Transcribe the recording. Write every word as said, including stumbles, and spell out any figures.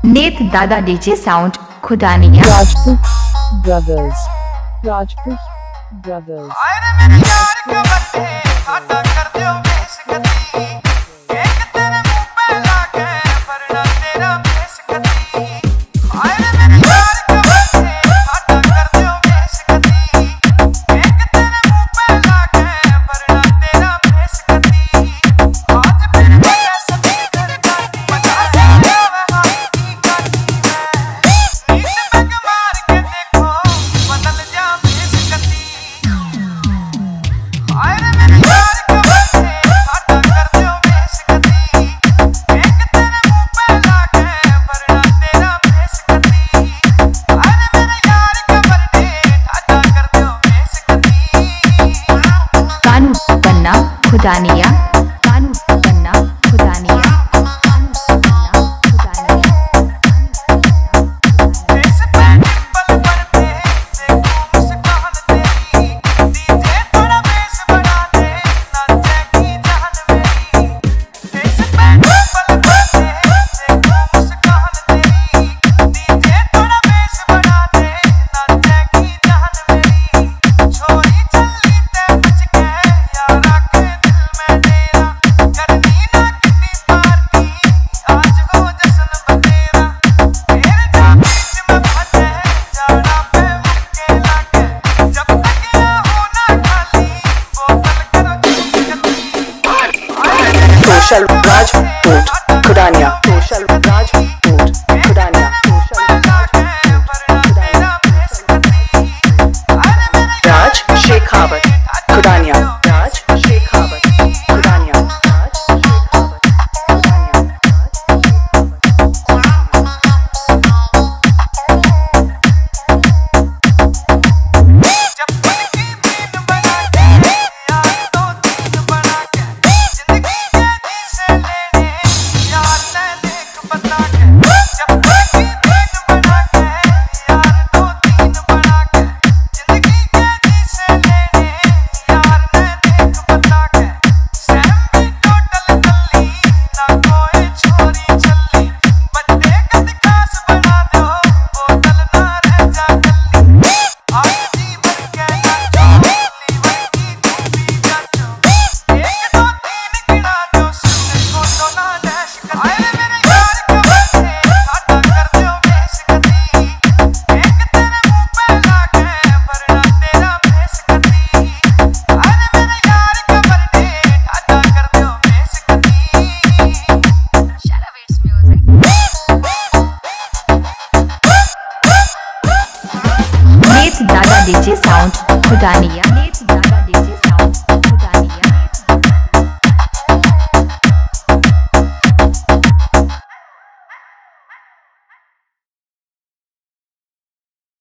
नेत दादा DJ sound Khudaniya. Rajput brothers, Rajput brothers. Khudaniya Kanu Banna Khudaniya. Social Rajput Khudaniya, social Rajput Khudaniya, social Raj Shekhawat Khudaniya, Raj Shekhawat Khudaniya, Raj Shekhawat Khudaniya. नेत दादा डीजे साउंड खुदानिया, नेत दादा डीजे